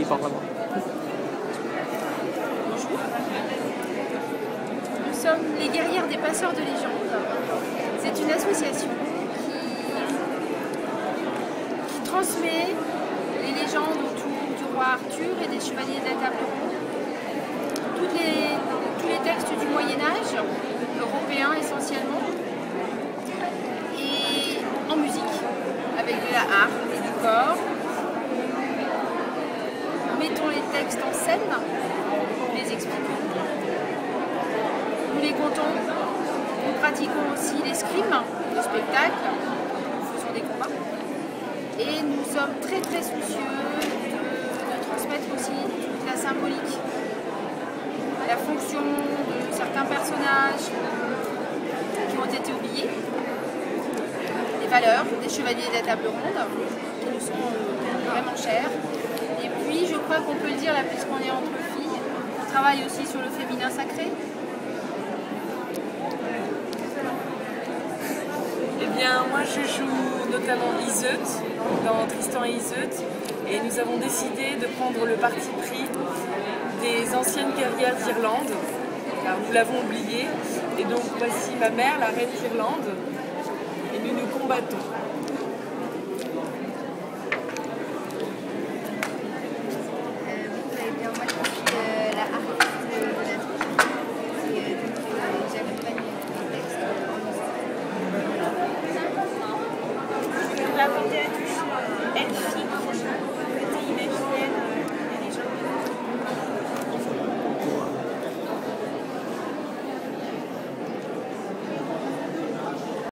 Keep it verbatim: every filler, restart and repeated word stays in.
qui parle vraiment. Bonjour. Nous sommes les guerrières des passeurs de légendes. C'est une association qui, qui transmet les légendes autour du roi Arthur et des chevaliers de la table ronde. Toutes les, tous les textes du Moyen-Âge, européens essentiellement, et en musique, avec de la harpe et du corps. Mettons les textes en scène, nous les expliquons, nous les contons, nous pratiquons aussi l'escrime, le spectacle, nous faisons des combats. Et nous sommes très très soucieux de, de transmettre aussi toute la symbolique, la fonction de certains personnages qui ont été oubliés, les valeurs des chevaliers de la table ronde qui nous sont vraiment chers. Et puis je crois qu'on peut le dire là, puisqu'on est entre filles, on travaille aussi sur le féminin sacré. Eh bien, moi je joue notamment Iseut dans Tristan et Iseut, et nous avons décidé de prendre le parti pris des anciennes guerrières d'Irlande, car nous l'avons oublié, et donc voici ma mère, la reine d'Irlande, et nous nous combattons.